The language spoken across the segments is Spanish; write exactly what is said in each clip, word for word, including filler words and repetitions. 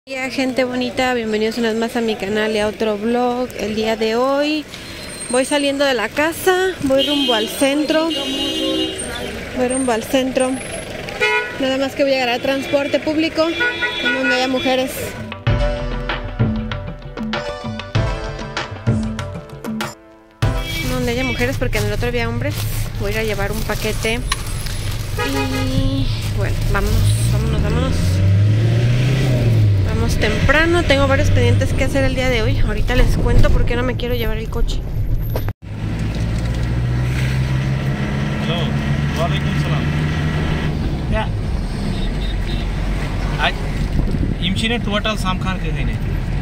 Hola gente bonita, bienvenidos una vez más a mi canal y a otro vlog. El día de hoy voy saliendo de la casa, voy rumbo al centro, voy rumbo al centro. Nada más que voy a llegar al transporte público, donde haya mujeres. Donde haya mujeres, porque en el otro había hombres. Voy a ir a llevar un paquete y bueno, vámonos, vámonos, vámonos. Vamos temprano, tengo varios pendientes que hacer el día de hoy. Ahorita les cuento por qué no me quiero llevar el coche. Hello, walaikum salam. Yeah. आज इमशिने टोटल सामखान के देने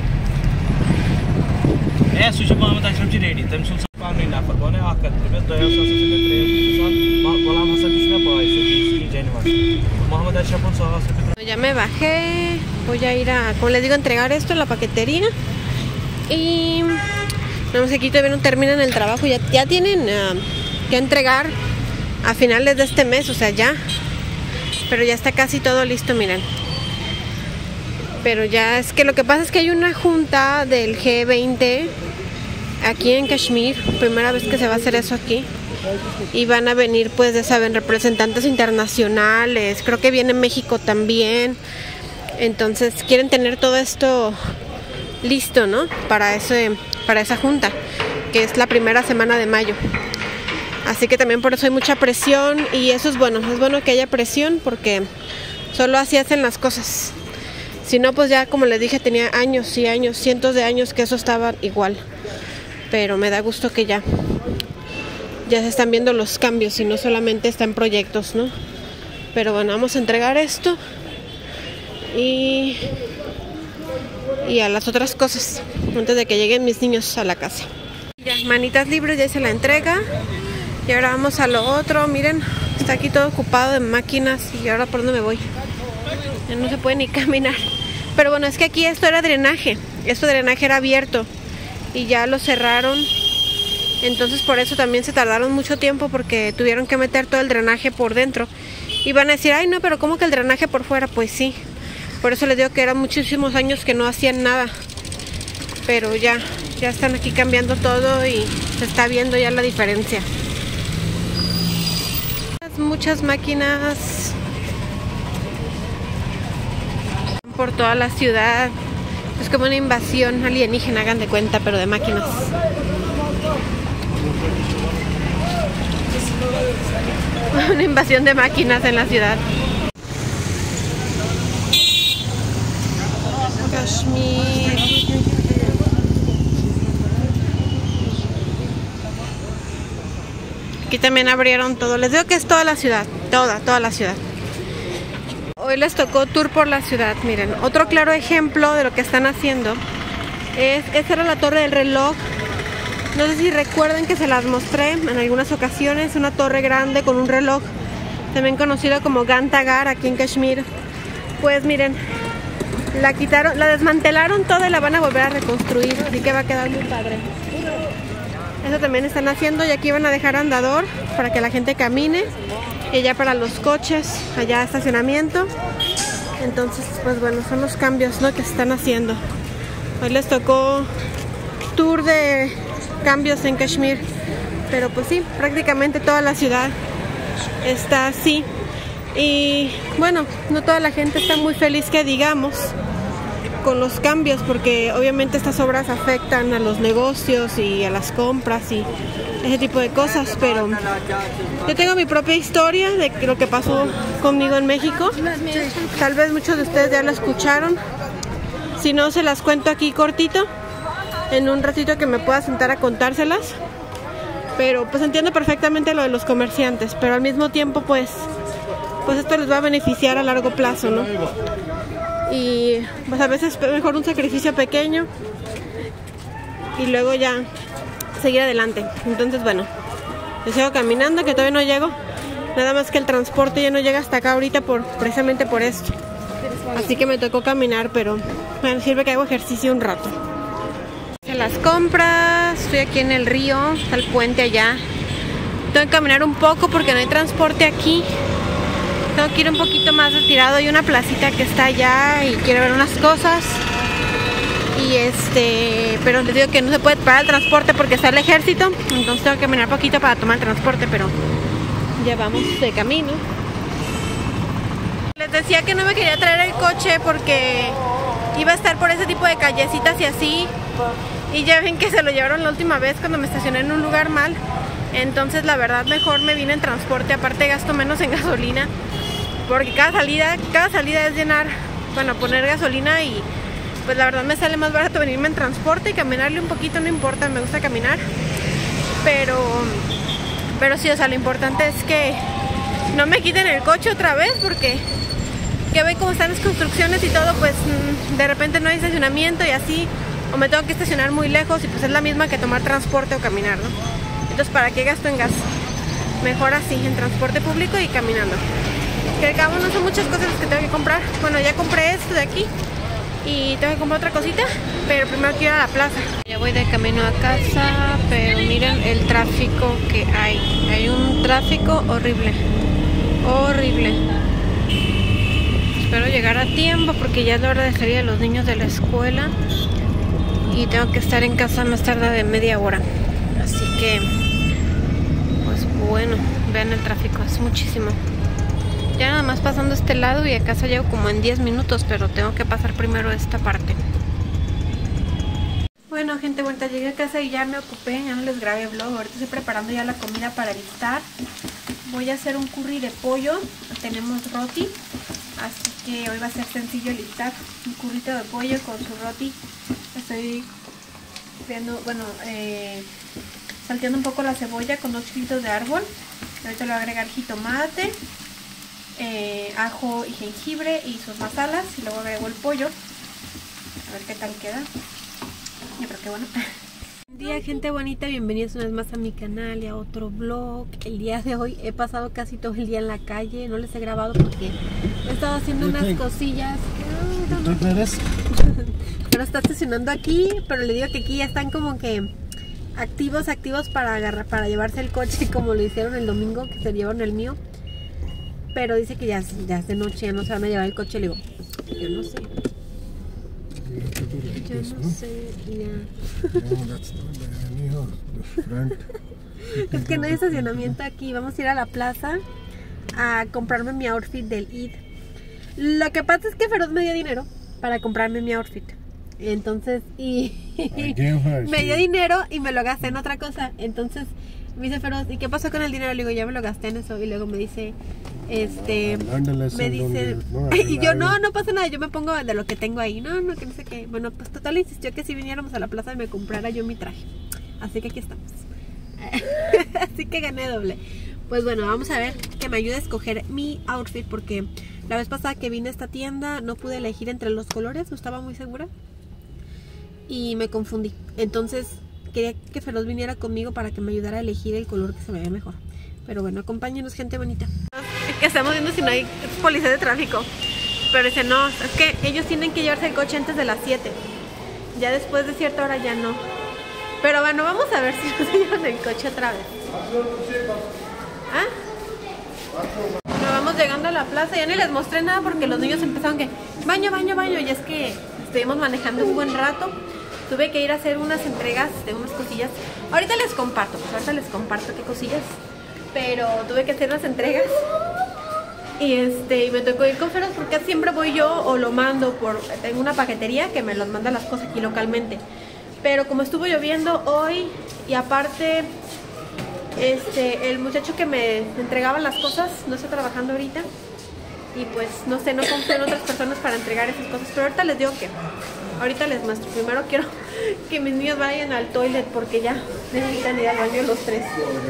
ए सुशी मोहम्मद अशरफ जी रेडी तम सुन पान नहीं ना पर बने आकर में तो ऐसा से प्रेम गुलाम हसन जी ने पाए से जनवरी मोहम्मद अशरफ को सौ से Ya me bajé, voy a ir a, como les digo, a entregar esto a la paquetería. Y no sé, aquí todavía no terminan el trabajo, ya, ya tienen uh, que entregar a finales de este mes, o sea, ya. Pero ya está casi todo listo, miren. Pero ya es que lo que pasa es que hay una junta del G veinte aquí en Kashmir, primera vez que se va a hacer eso aquí. Y van a venir, pues ya saben, representantes internacionales, creo que viene México también. Entonces quieren tener todo esto listo, ¿no? Para ese, para esa junta, que es la primera semana de mayo. Así que también por eso hay mucha presión, y eso es bueno, es bueno que haya presión, porque solo así hacen las cosas. Si no, pues ya, como les dije, tenía años y años, cientos de años que eso estaba igual. Pero me da gusto que ya Ya se están viendo los cambios y no solamente está en proyectos, ¿no? Pero bueno, vamos a entregar esto y, y a las otras cosas antes de que lleguen mis niños a la casa. Ya, manitas libres, ya hice la entrega. Y ahora vamos a lo otro. Miren, está aquí todo ocupado de máquinas. Y ahora por dónde me voy. Ya no se puede ni caminar. Pero bueno, es que aquí esto era drenaje. Esto drenaje era abierto y ya lo cerraron. Entonces por eso también se tardaron mucho tiempo, porque tuvieron que meter todo el drenaje por dentro. Y van a decir, ay no, pero ¿cómo que el drenaje por fuera? Pues sí, por eso les digo que eran muchísimos años que no hacían nada. Pero ya, ya están aquí cambiando todo y se está viendo ya la diferencia. Muchas máquinas por toda la ciudad. Es como una invasión alienígena, hagan de cuenta, pero de máquinas. Una invasión de máquinas en la ciudad. Kashmir. Aquí también abrieron todo. Les digo que es toda la ciudad, toda, toda la ciudad. Hoy les tocó tour por la ciudad. Miren, otro claro ejemplo de lo que están haciendo es, esa era la torre del reloj. No sé si recuerden que se las mostré en algunas ocasiones, una torre grande con un reloj, también conocido como Ganta Ghar aquí en Kashmir. Pues miren, la quitaron, la desmantelaron toda y la van a volver a reconstruir, así que va a quedar muy padre. Eso también están haciendo, y aquí van a dejar andador para que la gente camine, y ya para los coches, allá estacionamiento. Entonces, pues bueno, son los cambios, ¿no?, que se están haciendo. Hoy les tocó tour de cambios en Kashmir, pero pues sí, prácticamente toda la ciudad está así. Y bueno, no toda la gente está muy feliz, que digamos, con los cambios, porque obviamente estas obras afectan a los negocios y a las compras y ese tipo de cosas. Pero yo tengo mi propia historia de lo que pasó conmigo en México. Tal vez muchos de ustedes ya la escucharon. Si no, se las cuento aquí cortito, en un ratito que me pueda sentar a contárselas. Pero pues entiendo perfectamente lo de los comerciantes, pero al mismo tiempo pues pues esto les va a beneficiar a largo plazo, ¿no? Y pues a veces es mejor un sacrificio pequeño y luego ya seguir adelante. Entonces bueno, yo sigo caminando, que todavía no llego. Nada más que el transporte ya no llega hasta acá ahorita por precisamente por esto. Así que me tocó caminar, pero bueno, sirve que hago ejercicio un rato. Las compras, estoy aquí en el río, está el puente allá. Tengo que caminar un poco porque no hay transporte aquí. tengo que ir un poquito más retirado. Hay una placita que está allá y quiero ver unas cosas. Y este, pero les digo que no se puede parar el transporte porque está el ejército. Entonces tengo que caminar poquito para tomar el transporte, pero ya vamos de camino. Les decía que no me quería traer el coche porque iba a estar por ese tipo de callecitas y así. Y ya ven que se lo llevaron la última vez cuando me estacioné en un lugar mal. Entonces la verdad mejor me vine en transporte. Aparte gasto menos en gasolina, porque cada salida, cada salida es llenar, bueno, poner gasolina. Y pues la verdad me sale más barato venirme en transporte y caminarle un poquito, no importa, me gusta caminar. Pero, pero sí, o sea, lo importante es que no me quiten el coche otra vez, porque que ve cómo están las construcciones y todo, pues de repente no hay estacionamiento y así, o me tengo que estacionar muy lejos y pues es la misma que tomar transporte o caminar, ¿no? Entonces, ¿para qué gasto en gas? Mejor así, en transporte público y caminando. Que al cabo no son muchas cosas las que tengo que comprar. Bueno, ya compré esto de aquí y tengo que comprar otra cosita, pero primero quiero ir a la plaza. Ya voy de camino a casa, pero miren el tráfico que hay. Hay un tráfico horrible, horrible. Espero llegar a tiempo porque ya es la hora de salir a los niños de la escuela y tengo que estar en casa más tarde de media hora. Así que, pues bueno, vean el tráfico, es muchísimo. Ya nada más pasando este lado y a casa llego como en diez minutos, pero tengo que pasar primero esta parte. Bueno, gente, vuelta, llegué a casa y ya me ocupé, ya no les grabé vlog. Ahorita estoy preparando ya la comida para listar. Voy a hacer un curry de pollo, tenemos roti, así que hoy va a ser sencillo listar un currito de pollo con su roti. Estoy viendo, bueno, eh, salteando un poco la cebolla con dos chilitos de árbol. Ahorita le voy a agregar jitomate, eh, ajo y jengibre y sus masalas, y luego agrego el pollo. A ver qué tal queda. Yo creo que bueno. Buen día, gente bonita, bienvenidos una vez más a mi canal y a otro vlog. El día de hoy he pasado casi todo el día en la calle, no les he grabado porque he estado haciendo unas cosillas. Pero está estacionando aquí, pero le digo que aquí ya están como que activos, activos para agarrar, para llevarse el coche, como lo hicieron el domingo, que se llevaron el mío. Pero dice que ya, ya es de noche, ya no se van a llevar el coche. Le digo, yo no sé. Yo no sé, ya. Es que no hay estacionamiento aquí. Vamos a ir a la plaza a comprarme mi outfit del Eid. Lo que pasa es que Feroz me dio dinero para comprarme mi outfit. Entonces, y me dio dinero y me lo gasté en otra cosa. Entonces me dice Feroz, ¿y qué pasó con el dinero? Le digo, ya me lo gasté en eso. Y luego me dice, este, me dice, y yo, no, no pasa nada, yo me pongo de lo que tengo ahí. No, no, que no sé qué. Bueno, pues total insistió que si viniéramos a la plaza y me comprara yo mi traje. Así que aquí estamos. Así que gané doble. Pues bueno, vamos a ver que me ayude a escoger mi outfit, porque la vez pasada que vine a esta tienda no pude elegir entre los colores, no estaba muy segura y me confundí. Entonces quería que Feroz viniera conmigo para que me ayudara a elegir el color que se me vea mejor. Pero bueno, acompáñenos, gente bonita. Es que estamos viendo si no hay policía de tráfico, pero dice no, es que ellos tienen que llevarse el coche antes de las siete. Ya después de cierta hora ya no. Pero bueno, vamos a ver si nos llevan el coche otra vez. ¿Ah? Bueno, vamos llegando a la plaza. Ya ni les mostré nada porque los niños empezaron que baño, baño, baño. Y es que estuvimos manejando un buen rato. Tuve que ir a hacer unas entregas de unas cosillas. Ahorita les comparto, pues ahorita les comparto qué cosillas. Pero tuve que hacer unas entregas. Y este, y me tocó ir con Feroz porque siempre voy yo o lo mando por... Tengo una paquetería que me los manda las cosas aquí localmente. Pero como estuvo lloviendo hoy y aparte este el muchacho que me entregaba las cosas no está trabajando ahorita y pues no sé, no confío en otras personas para entregar esas cosas. Pero ahorita les digo que ahorita les muestro. Primero quiero que mis niños vayan al toilet porque ya necesitan ir al baño los tres.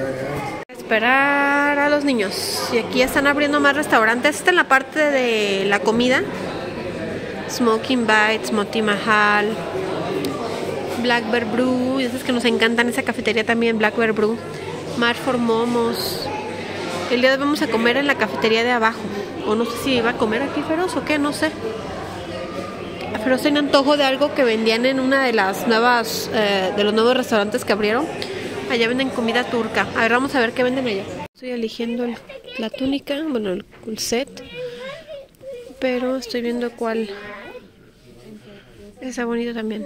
Esperar a los niños. Y aquí están abriendo más restaurantes. Esta es la parte de la comida. Smoking Bites, Moti Mahal, Black Bear Brew, y esas que nos encantan, esa cafetería también, Black Bear Brew, March for Momos. El día de hoy vamos a comer en la cafetería de abajo, o no sé si iba a comer aquí Feroz o qué, no sé. Feroz tenía antojo de algo que vendían en una de las nuevas, eh, de los nuevos restaurantes que abrieron. Allá venden comida turca. A ver, vamos a ver qué venden allá. Estoy eligiendo el, la túnica, bueno, el, el set, pero estoy viendo cuál está bonito también.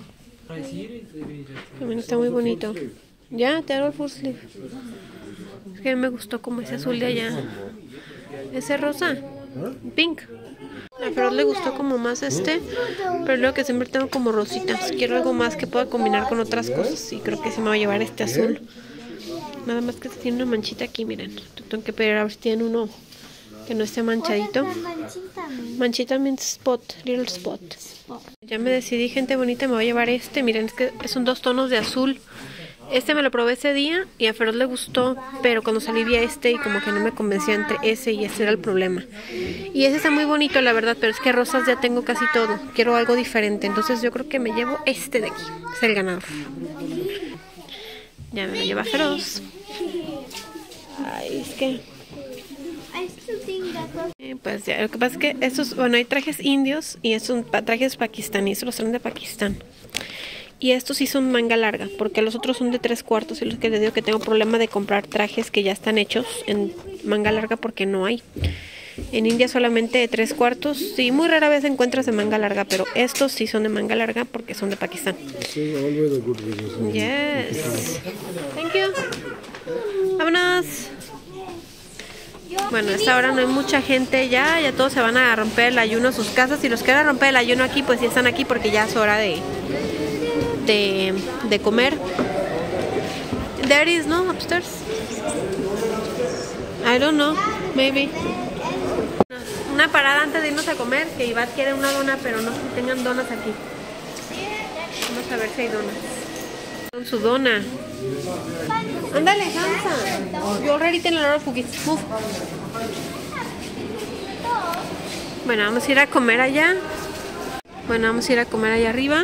También está muy bonito. Ya, te hago el full sleeve. Es que me gustó como ese azul de allá. Ese rosa, pink. A Feroz le gustó como más este, pero luego que siempre tengo como rositas. Quiero algo más que pueda combinar con otras cosas y creo que se me va a llevar este azul. Nada más que tiene una manchita aquí, miren. Tengo que pedir a ver si tienen uno que no esté manchadito. Manchita means spot, little spot. Ya me decidí, gente bonita, me voy a llevar este. Miren, es que son dos tonos de azul. Este me lo probé ese día y a Feroz le gustó, pero cuando salí vi a este y como que no me convencía entre ese y ese era el problema. Y ese está muy bonito, la verdad, pero es que rosas ya tengo casi todo. Quiero algo diferente, entonces yo creo que me llevo este de aquí. Es el ganador. Ya me lo lleva Feroz. Ay, es que... Eh, pues ya, lo que pasa es que estos, bueno, hay trajes indios y estos trajes pakistaníes, los traen de Pakistán. Y estos sí son manga larga, porque los otros son de tres cuartos y los que les digo que tengo problema de comprar trajes que ya están hechos en manga larga porque no hay. En India solamente de tres cuartos, sí, muy rara vez encuentras de manga larga, pero estos sí son de manga larga porque son de Pakistán. Yes. Thank you. Vámonos. Bueno, a esta hora no hay mucha gente ya, ya todos se van a romper el ayuno a sus casas. Y los que van a romper el ayuno aquí, pues ya están aquí porque ya es hora de, de, de comer. There is, ¿no? Upstairs. I don't know, maybe. Una parada antes de irnos a comer, que Iván quiere una dona, pero no sé si tengan donas aquí. Vamos a ver si hay donas. Con su dona. Ándale, Hansa. You already ten a lot of cookies. Move. Bueno, vamos a ir a comer allá. Bueno, vamos a ir a comer allá arriba.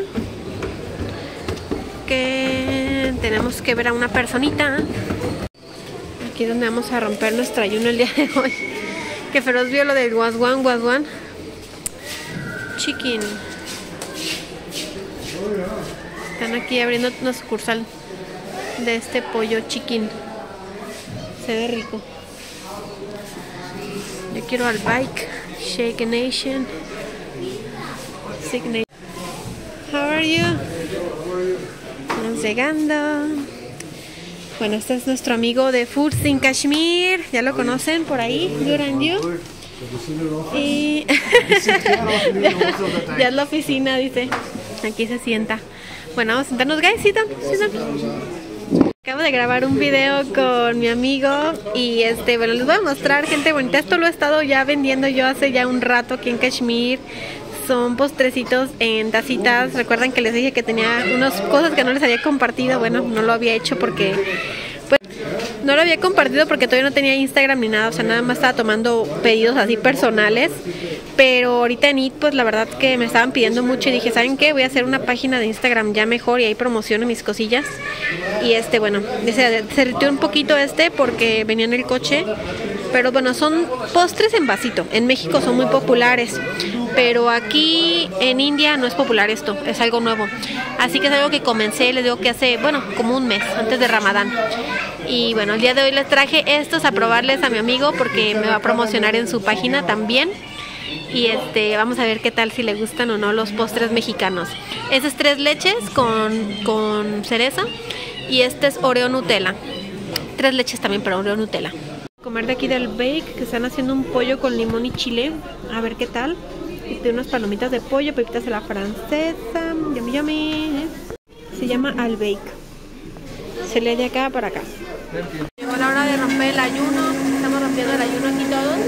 Que tenemos que ver a una personita. Aquí es donde vamos a romper nuestro ayuno el día de hoy. Que Feroz vio lo del Waswan, Waswan Chicken. Están aquí abriendo una sucursal de este pollo chicken. Se ve rico. Yo quiero al bike. Shake Nation. Signature. How are you? Estamos llegando. Bueno, este es nuestro amigo de Foods in Kashmir. Ya lo conocen por ahí. Good and you. Y ya es la oficina, dice. Aquí se sienta. Bueno, vamos a sentarnos, guys. Sit down, sit down. Acabo de grabar un video con mi amigo y este, bueno, les voy a mostrar, gente bonita. Esto lo he estado ya vendiendo yo hace ya un rato aquí en Kashmir. Son postrecitos en tacitas. Recuerdan que les dije que tenía unas cosas que no les había compartido. Bueno, no lo había hecho porque... pues no lo había compartido porque todavía no tenía Instagram ni nada. O sea, nada más estaba tomando pedidos así personales. Pero ahorita en It, pues la verdad que me estaban pidiendo mucho. Y dije, ¿saben qué? Voy a hacer una página de Instagram ya mejor. Y ahí promociono mis cosillas. Y este, bueno, se derritió un poquito este porque venía en el coche. Pero bueno, son postres en vasito. En México son muy populares. Pero aquí en India no es popular esto, es algo nuevo. Así que es algo que comencé, les digo que hace, bueno, como un mes, antes de Ramadán. Y bueno, el día de hoy les traje estos a probarles a mi amigo porque me va a promocionar en su página también. Y este, vamos a ver qué tal, si le gustan o no los postres mexicanos. Este es tres leches con, con cereza y este es Oreo Nutella. Tres leches también, pero Oreo Nutella. Comer de aquí del Bake, que están haciendo un pollo con limón y chile. A ver qué tal. Y tiene unas palomitas de pollo, pepitas a la francesa. Yummy, yummy. Se llama Al Bake. Se lee de acá para acá. Llegó la hora de romper el ayuno. Estamos rompiendo el ayuno aquí todos.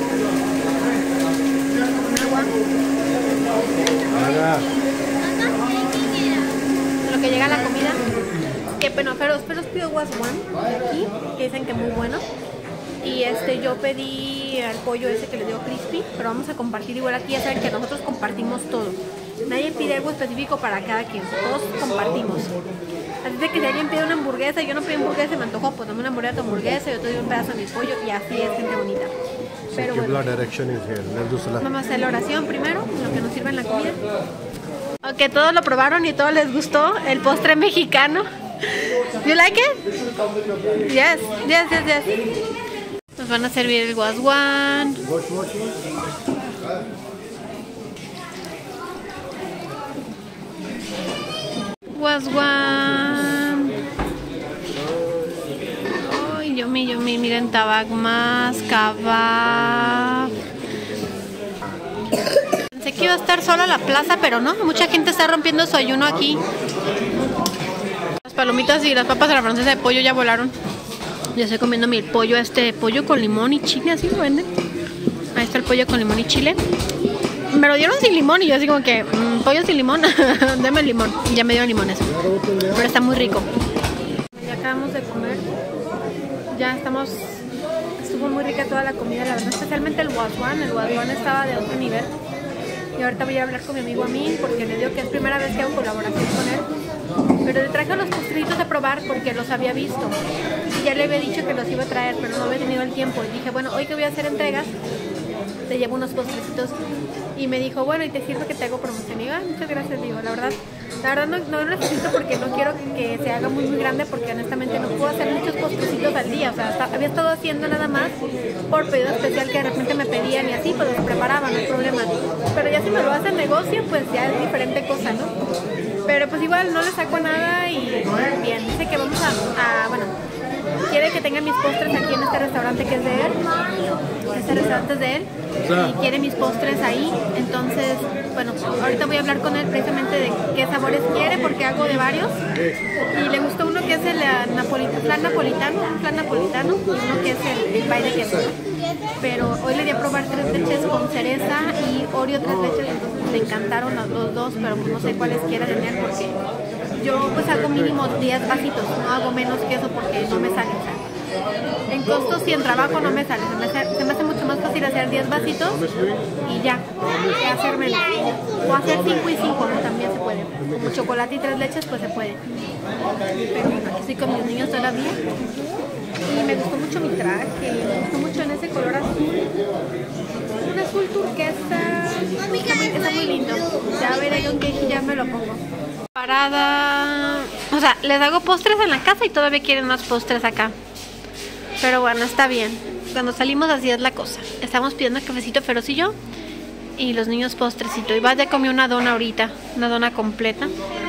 Agua. Lo que llega la comida. Que bueno, pero, pero os pido Waswan aquí, que dicen que es muy bueno. Y este, yo pedí al pollo ese que le dio crispy, pero vamos a compartir igual aquí. Ya saben que nosotros compartimos todo. Nadie pide algo específico para cada quien, todos compartimos. Así de que si alguien pide una hamburguesa, yo no pido hamburguesa, me antojó, pues dame una hamburguesa, tu hamburguesa, yo te doy un pedazo de mi pollo y así es, gente bonita. Pero bueno, vamos a hacer la oración primero, lo que nos sirve en la comida. Ok, todos lo probaron y todos les gustó el postre mexicano. You like it? Yes, yes, yes, yes. Nos van a servir el guasguán. Guasguán. Ay, yo mi, yo mi, miren, tabac más, kebab. Pensé que iba a estar sola la plaza, pero no, mucha gente está rompiendo su ayuno aquí. Las palomitas y las papas a la francesa de pollo ya volaron. Yo estoy comiendo mi pollo, este pollo con limón y chile, así lo venden. Ahí está el pollo con limón y chile. Me lo dieron sin limón y yo así como que, mmm, pollo sin limón, deme el limón. Y ya me dieron limones. Pero está muy rico. Ya acabamos de comer. Ya estamos... Estuvo muy rica toda la comida, la verdad, especialmente el guasguán. El guasguán estaba de otro nivel. Y ahorita voy a hablar con mi amigo Amin porque le digo que es primera vez que hago colaboración con él. Pero le traje los postrecitos a probar porque los había visto. Y ya le había dicho que los iba a traer, pero no había tenido el tiempo. Y dije, bueno, hoy que voy a hacer entregas, te llevo unos postrecitos. Y me dijo, bueno, ¿y te sirve que te hago promoción? Y digo, ah, muchas gracias, digo, la verdad. La verdad no, no lo necesito porque no quiero que se haga muy muy grande porque honestamente no puedo hacer muchos postrecitos al día. O sea, hasta, había estado haciendo nada más por pedido especial que de repente me pedían y así, pues los preparaba, no hay problema. Pero ya si me lo hacen negocio, pues ya es diferente cosa, ¿no? Pero pues igual no le saco nada y bien. Dice que vamos a, a bueno, quiere que tenga mis postres aquí en este restaurante que es de él. Este restaurante es de él y quiere mis postres ahí. Entonces, bueno, ahorita voy a hablar con él precisamente de qué sabores quiere porque hago de varios. Y le gustó uno que es el napolitano, flan napolitano, flan napolitano y uno que es el, el pie de queso. Pero hoy le di a probar tres leches con cereza y Oreo tres leches, entonces le encantaron los, los dos, pero pues no sé cuáles quiera tener porque yo pues hago mínimo diez vasitos, no hago menos que eso porque no me sale, o sea, en costos y en trabajo no me sale, se me hace, se me hace mucho más fácil hacer diez vasitos y ya, que hacer menos, o hacer cinco y cinco, ¿no? También se puede, como chocolate y tres leches pues se puede, pero bueno, aquí estoy con mis niños todavía. Y me gustó mucho mi traje, me gustó mucho en ese color azul, un azul turquesa, está muy, está muy lindo. Ya veré con qué ya me lo pongo. Parada, o sea, les hago postres en la casa y todavía quieren más postres acá. Pero bueno, está bien. Cuando salimos así es la cosa. Estamos pidiendo cafecito Feroz y yo y los niños postrecito. Y Vaya comió una dona ahorita, una dona completa.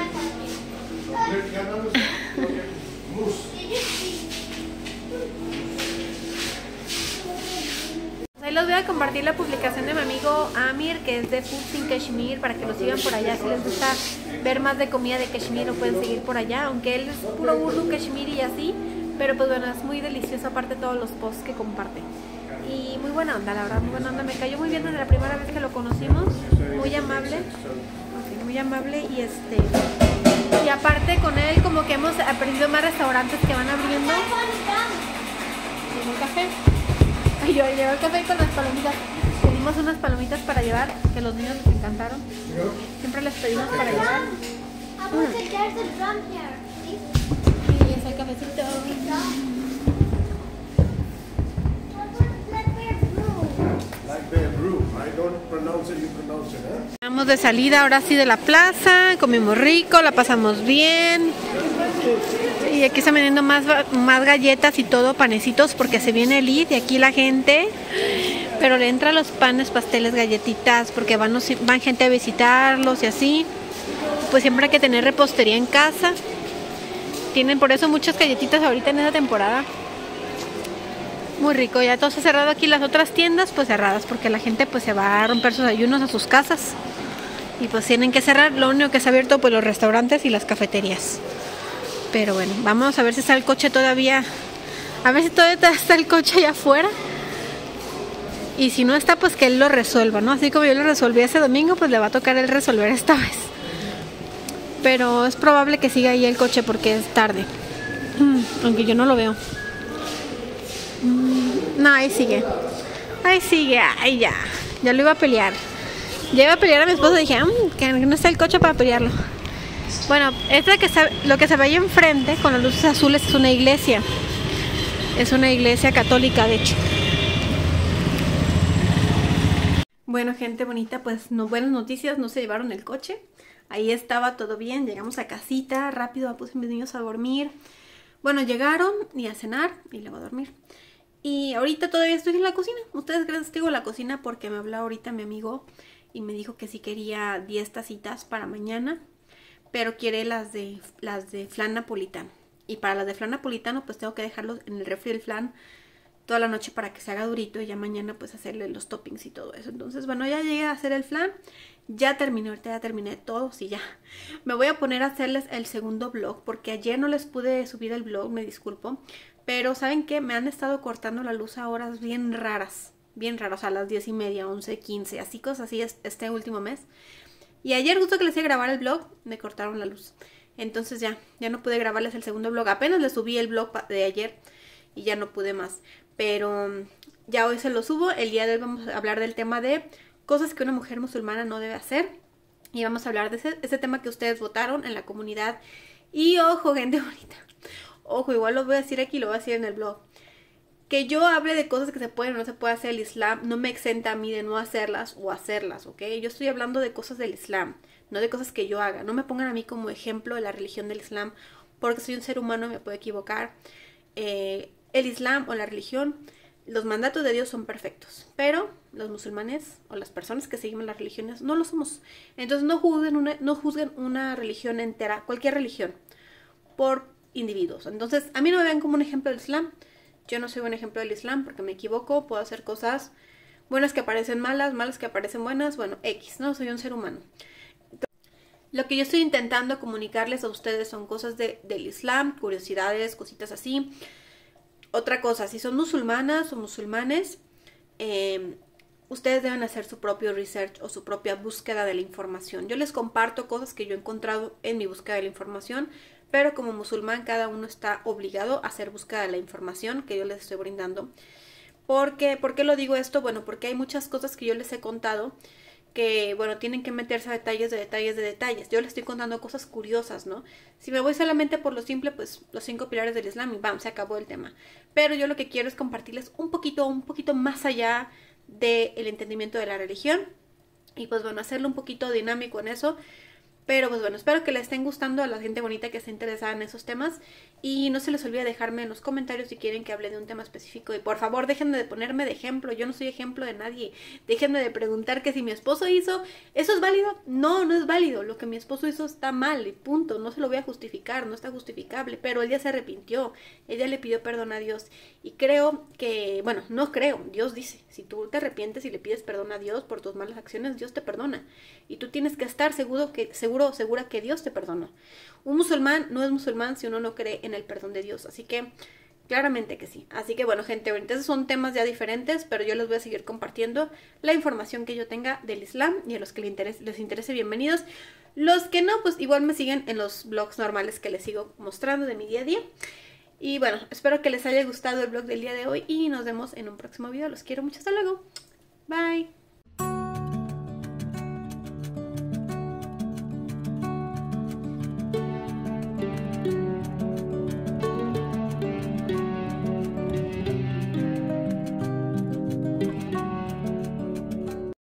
Ahí les voy a compartir la publicación de mi amigo Amir, que es de Foods in Kashmir, para que lo sigan por allá. Si les gusta ver más de comida de Kashmir, lo pueden seguir por allá, aunque él es puro urdu kashmiri y así, pero pues bueno, es muy delicioso aparte todos los posts que comparte. Y muy buena onda, la verdad, muy buena onda. Me cayó muy bien desde la primera vez que lo conocimos, muy amable, okay, muy amable y este... Y aparte con él como que hemos aprendido más restaurantes que van abriendo. ¿Tiene un café? Ay, yo llevo el café con las palomitas. Pedimos unas palomitas para llevar, que los niños les encantaron. Siempre les pedimos para llevar. Mm. Y es el cafecito. Vamos de salida ahora sí de la plaza, comimos rico, la pasamos bien. Y aquí están vendiendo más, más galletas y todo, panecitos, porque se viene el Eid y aquí la gente, pero le entran los panes, pasteles, galletitas, porque van, van gente a visitarlos y así. Pues siempre hay que tener repostería en casa. Tienen por eso muchas galletitas ahorita en esa temporada. Muy rico, ya todo se ha cerrado aquí, las otras tiendas pues cerradas, porque la gente pues se va a romper sus ayunos a sus casas. Y pues tienen que cerrar, lo único que se ha abierto pues los restaurantes y las cafeterías. Pero bueno, vamos a ver si está el coche todavía. A ver si todavía está el coche allá afuera. Y si no está, pues que él lo resuelva, ¿no? Así como yo lo resolví ese domingo, pues le va a tocar él resolver esta vez. Pero es probable que siga ahí el coche porque es tarde. Aunque yo no lo veo. No, ahí sigue. Ahí sigue, ay ya. Ya lo iba a pelear. Ya iba a pelear a mi esposo y dije, mmm, que no está el coche para pelearlo. Bueno, esta que se, lo que se ve ahí enfrente con las luces azules es una iglesia. Es una iglesia católica, de hecho. Bueno, gente bonita, pues no, buenas noticias, no se llevaron el coche. Ahí estaba todo bien, llegamos a casita, rápido puse a mis niños a dormir. Bueno, llegaron y a cenar y luego a dormir. Y ahorita todavía estoy en la cocina. Ustedes creen que estoy en la cocina porque me habló ahorita mi amigo y me dijo que si quería diez tacitas para mañana, pero quiere las de las de flan napolitano. Y para las de flan napolitano pues tengo que dejarlos en el refri del flan toda la noche para que se haga durito y ya mañana pues hacerle los toppings y todo eso. Entonces bueno, ya llegué a hacer el flan, ya terminé, ahorita ya terminé todos y ya me voy a poner a hacerles el segundo vlog porque ayer no les pude subir el vlog, me disculpo, pero ¿saben qué? Me han estado cortando la luz a horas bien raras, bien raras, o sea, a las diez y media, once, quince, así cosas así este último mes. Y ayer justo que les iba a grabar el vlog, me cortaron la luz. Entonces ya, ya no pude grabarles el segundo vlog, apenas les subí el vlog de ayer y ya no pude más. Pero ya hoy se lo subo. El día de hoy vamos a hablar del tema de cosas que una mujer musulmana no debe hacer. Y vamos a hablar de ese, ese tema que ustedes votaron en la comunidad. Y ojo, gente bonita. Ojo, igual lo voy a decir aquí, lo voy a decir en el blog. Que yo hable de cosas que se pueden o no se puede hacer el Islam no me exenta a mí de no hacerlas o hacerlas, ¿ok? Yo estoy hablando de cosas del Islam, no de cosas que yo haga. No me pongan a mí como ejemplo de la religión del Islam porque soy un ser humano y me puedo equivocar. Eh... El Islam o la religión, los mandatos de Dios son perfectos, pero los musulmanes o las personas que seguimos las religiones no lo somos. Entonces no juzguen una, no juzguen una religión entera, cualquier religión, por individuos. Entonces a mí no me ven como un ejemplo del Islam. Yo no soy un ejemplo del Islam porque me equivoco, puedo hacer cosas buenas que aparecen malas, malas que aparecen buenas, bueno, X, no, soy un ser humano. Lo que yo estoy intentando comunicarles a ustedes son cosas de, del Islam, curiosidades, cositas así. Otra cosa, si son musulmanas o musulmanes, eh, ustedes deben hacer su propio research o su propia búsqueda de la información. Yo les comparto cosas que yo he encontrado en mi búsqueda de la información, pero como musulmán cada uno está obligado a hacer búsqueda de la información que yo les estoy brindando. ¿Por qué? ¿Por qué lo digo esto? Bueno, porque hay muchas cosas que yo les he contado que, bueno, tienen que meterse a detalles de detalles de detalles. Yo les estoy contando cosas curiosas, ¿no? Si me voy solamente por lo simple, pues los cinco pilares del Islam y bam, se acabó el tema. Pero yo lo que quiero es compartirles un poquito, un poquito más allá del entendimiento de la religión. Y pues bueno, hacerlo un poquito dinámico en eso. Pero pues bueno, espero que les estén gustando a la gente bonita que esté interesada en esos temas. Y no se les olvide dejarme en los comentarios si quieren que hable de un tema específico. Y por favor, déjenme de ponerme de ejemplo. Yo no soy ejemplo de nadie. Déjenme de preguntar que si mi esposo hizo, ¿eso es válido? No, no es válido. Lo que mi esposo hizo está mal y punto. No se lo voy a justificar, no está justificable. Pero ella se arrepintió. Ella le pidió perdón a Dios. Y creo que, bueno, no creo. Dios dice, si tú te arrepientes y le pides perdón a Dios por tus malas acciones, Dios te perdona. Y tú tienes que estar seguro que, seguro segura que Dios te perdonó. Un musulmán no es musulmán si uno no cree en el perdón de Dios, así que claramente que sí. Así que bueno, gente, ahorita esos son temas ya diferentes, pero yo les voy a seguir compartiendo la información que yo tenga del Islam y a los que les interese, les interese bienvenidos. Los que no, pues igual me siguen en los blogs normales que les sigo mostrando de mi día a día. Y bueno, espero que les haya gustado el blog del día de hoy y nos vemos en un próximo video. Los quiero mucho, hasta luego. Bye.